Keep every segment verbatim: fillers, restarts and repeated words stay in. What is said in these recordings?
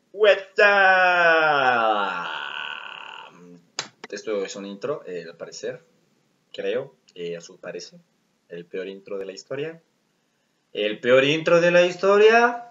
What's up? Esto es un intro, eh, al parecer, creo, eh, a su parecer, el peor intro de la historia. El peor intro de la historia.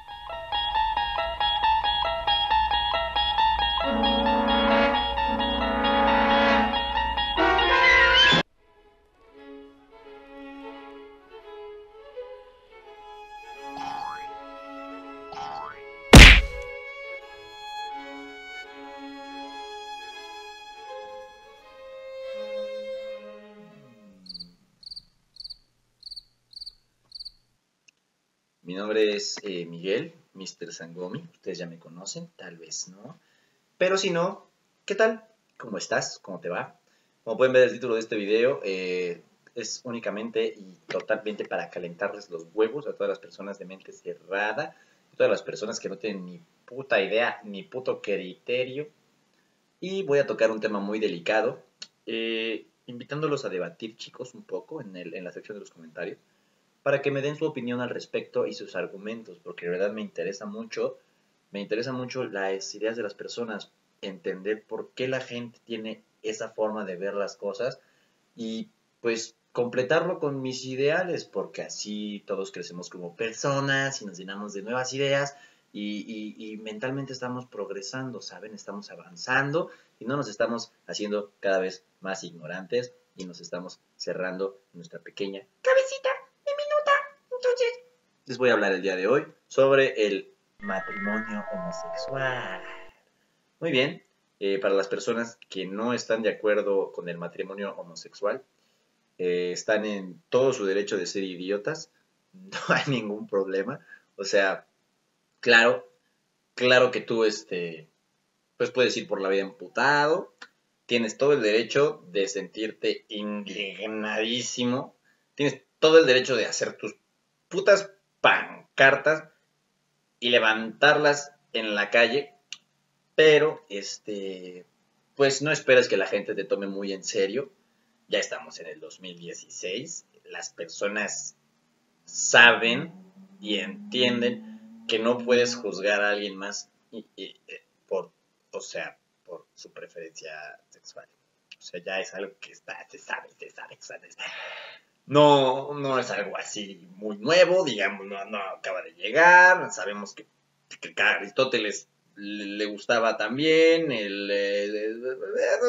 Mi nombre es eh, Miguel, mister Sangomi. Ustedes ya me conocen, tal vez no. Pero si no, ¿qué tal? ¿Cómo estás? ¿Cómo te va? Como pueden ver el título de este video, eh, es únicamente y totalmente para calentarles los huevos a todas las personas de mente cerrada, a todas las personas que no tienen ni puta idea, ni puto criterio. Y voy a tocar un tema muy delicado, eh, invitándolos a debatir, chicos, un poco en, el, en la sección de los comentarios, para que me den su opinión al respecto y sus argumentos, porque de verdad me interesa mucho, me interesa mucho las ideas de las personas, entender por qué la gente tiene esa forma de ver las cosas y pues completarlo con mis ideales, porque así todos crecemos como personas y nos llenamos de nuevas ideas y, y, y mentalmente estamos progresando, ¿saben? Estamos avanzando y no nos estamos haciendo cada vez más ignorantes y nos estamos cerrando nuestra pequeña cabecita diminuta. Entonces, les voy a hablar el día de hoy sobre el matrimonio homosexual. Muy bien, eh, para las personas que no están de acuerdo con el matrimonio homosexual, eh, están en todo su derecho de ser idiotas, no hay ningún problema. O sea, claro, claro que tú, este, pues puedes ir por la vida emputado, tienes todo el derecho de sentirte indignadísimo, tienes todo el derecho de hacer tus putas pancartas y levantarlas en la calle, pero, este, pues no esperes que la gente te tome muy en serio. Ya estamos en el dos mil dieciséis, las personas saben y entienden que no puedes juzgar a alguien más y, y, por, o sea, por su preferencia sexual. O sea, ya es algo que está, se sabe, se sabe, se sabe. No, no es algo así muy nuevo, digamos, no, no acaba de llegar. Sabemos que, que a Aristóteles le, le gustaba también, el, el, el, el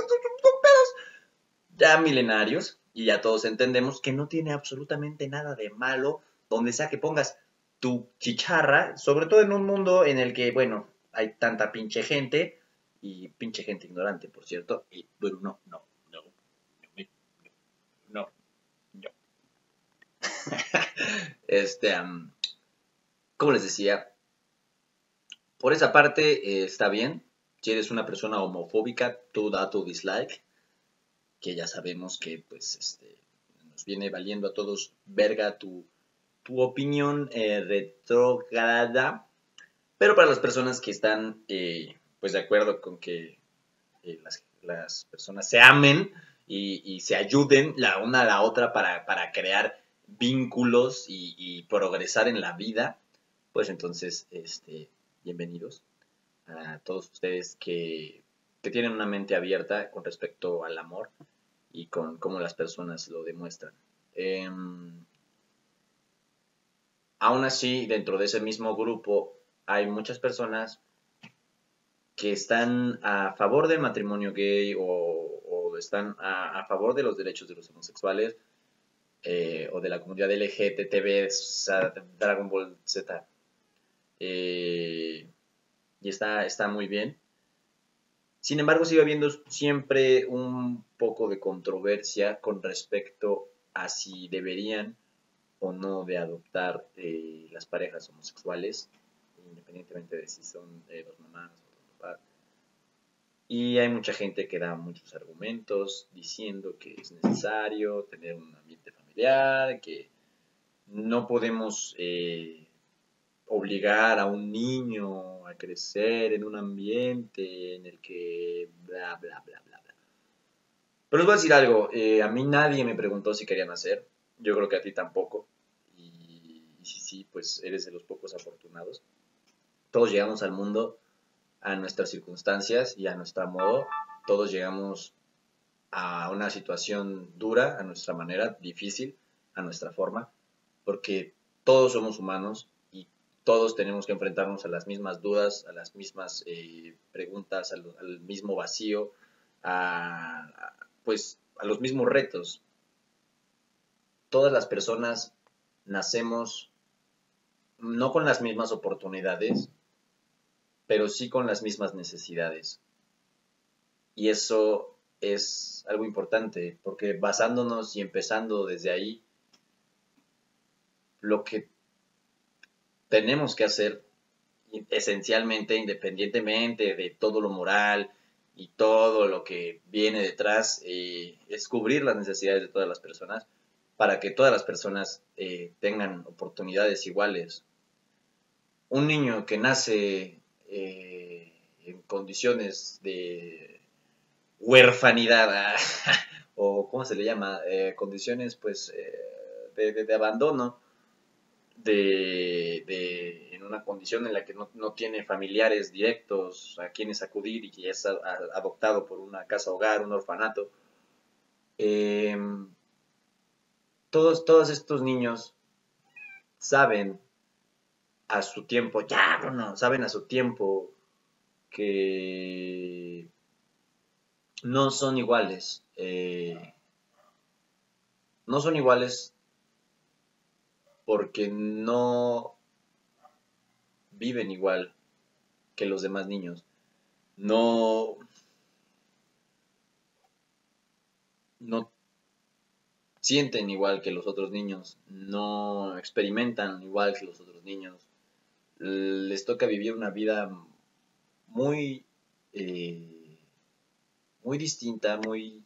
ya milenarios, y ya todos entendemos que no tiene absolutamente nada de malo donde sea que pongas tu chicharra, sobre todo en un mundo en el que, bueno, hay tanta pinche gente, y pinche gente ignorante, por cierto, y bueno, no, no, no, no, no. este, um, como les decía, por esa parte eh, está bien. Si eres una persona homofóbica, tú da tu dislike, que ya sabemos que, pues, este, nos viene valiendo a todos verga tu, tu opinión eh, retrógrada, pero para las personas que están eh, pues de acuerdo con que eh, las, las, personas se amen y, y, se ayuden la una a la otra para, para crear vínculos y, y, progresar en la vida, pues entonces, este, bienvenidos a todos ustedes que, que tienen una mente abierta con respecto al amor y con cómo las personas lo demuestran. Eh, Aún así, dentro de ese mismo grupo hay muchas personas que están a favor del matrimonio gay o, o están a, a, favor de los derechos de los homosexuales eh, o de la comunidad L G B T B, Dragon Ball Z. Eh, y está, está muy bien. Sin embargo, sigue habiendo siempre un poco de controversia con respecto a si deberían o no de adoptar eh, las parejas homosexuales, independientemente de si son eh, dos mamás o dos papás. Y hay mucha gente que da muchos argumentos diciendo que es necesario tener un ambiente familiar, que no podemos eh, obligar a un niño a crecer en un ambiente en el que bla, bla, bla, bla, bla. Pero les voy a decir algo, eh, a mí nadie me preguntó si quería nacer, yo creo que a ti tampoco. Y si sí, pues eres de los pocos afortunados. Todos llegamos al mundo a nuestras circunstancias y a nuestro modo. Todos llegamos a una situación dura, a nuestra manera, difícil, a nuestra forma, porque todos somos humanos y todos tenemos que enfrentarnos a las mismas dudas, a las mismas eh, preguntas, al, al, mismo vacío, a, a, pues a los mismos retos. Todas las personas nacemos no con las mismas oportunidades, pero sí con las mismas necesidades. Y eso es algo importante, porque basándonos y empezando desde ahí, lo que tenemos que hacer esencialmente, independientemente de todo lo moral y todo lo que viene detrás, eh, es cubrir las necesidades de todas las personas para que todas las personas eh, tengan oportunidades iguales. Un niño que nace eh, en condiciones de huerfanidad, o ¿cómo se le llama? Eh, condiciones pues eh, de, de, de abandono, de, de, en una condición en la que no, no tiene familiares directos a quienes acudir y que ya es a, a, adoptado por una casa hogar, un orfanato. Eh, todos, todos estos niños saben a su tiempo, ya, bueno, saben a su tiempo que no son iguales. Eh, no son iguales porque no viven igual que los demás niños. No, no sienten igual que los otros niños. No experimentan igual que los otros niños. Les toca vivir una vida muy, eh, muy distinta, muy,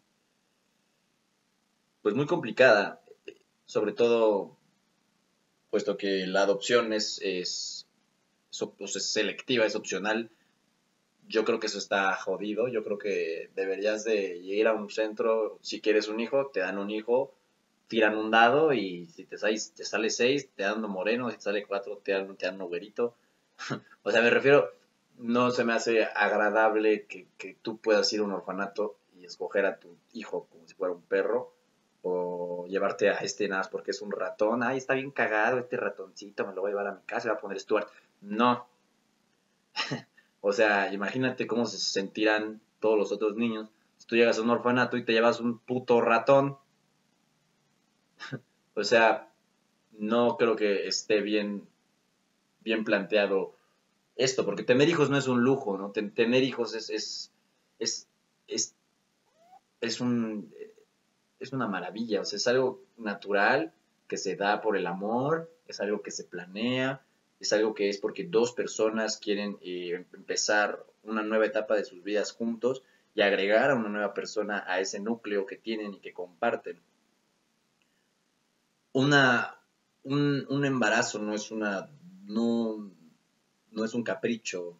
pues muy complicada. Sobre todo, puesto que la adopción es, es, es, es selectiva, es opcional. Yo creo que eso está jodido. Yo creo que deberías de ir a un centro, si quieres un hijo, te dan un hijo, tiran un dado y si te sale, te sale seis, te dan uno moreno, si te sale cuatro, te dan, te dan uno güerito. O sea, me refiero, no se me hace agradable que, que tú puedas ir a un orfanato y escoger a tu hijo como si fuera un perro, o llevarte a este nada más porque es un ratón. Ay, está bien cagado este ratoncito, me lo voy a llevar a mi casa y voy a poner Stuart. No. O sea, imagínate cómo se sentirán todos los otros niños si tú llegas a un orfanato y te llevas un puto ratón. O sea, no creo que esté bien, bien planteado esto, porque tener hijos no es un lujo, ¿no? Tener hijos es, es, es, es, es, un, es una maravilla, o sea, es algo natural que se da por el amor, es algo que se planea, es algo que es porque dos personas quieren eh, empezar una nueva etapa de sus vidas juntos y agregar a una nueva persona a ese núcleo que tienen y que comparten. Una, un, un embarazo no es una, no, no es un capricho,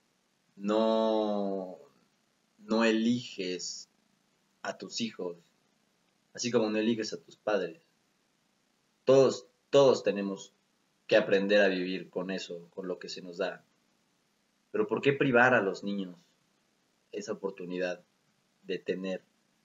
no, no eliges a tus hijos, así como no eliges a tus padres. Todos, todos tenemos que aprender a vivir con eso, con lo que se nos da. Pero ¿por qué privar a los niños esa oportunidad de tener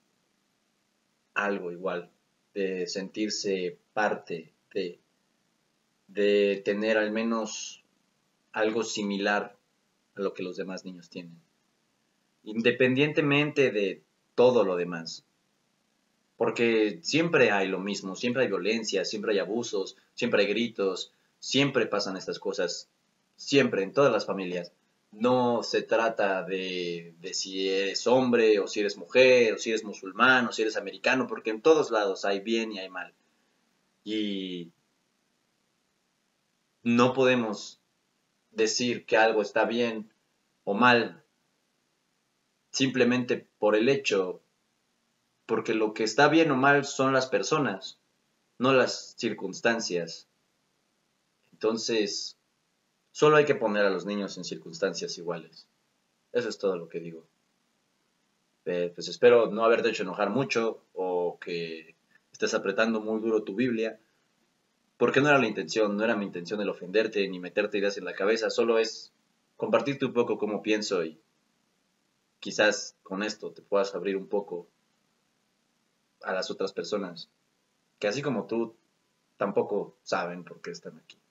algo igual, de sentirse parte, de, de tener al menos algo similar a lo que los demás niños tienen? Independientemente de todo lo demás. Porque siempre hay lo mismo, siempre hay violencia, siempre hay abusos, siempre hay gritos, siempre pasan estas cosas, siempre, en todas las familias. No se trata de, de si eres hombre o si eres mujer o si eres musulmán o si eres americano, porque en todos lados hay bien y hay mal. Y no podemos decir que algo está bien o mal simplemente por el hecho, porque lo que está bien o mal son las personas, no las circunstancias. Entonces, solo hay que poner a los niños en circunstancias iguales. Eso es todo lo que digo. Eh, pues espero no haberte hecho enojar mucho o que estés apretando muy duro tu Biblia, porque no era la intención, no era mi intención el ofenderte ni meterte ideas en la cabeza, solo es compartirte un poco cómo pienso y quizás con esto te puedas abrir un poco a las otras personas que así como tú tampoco saben por qué están aquí.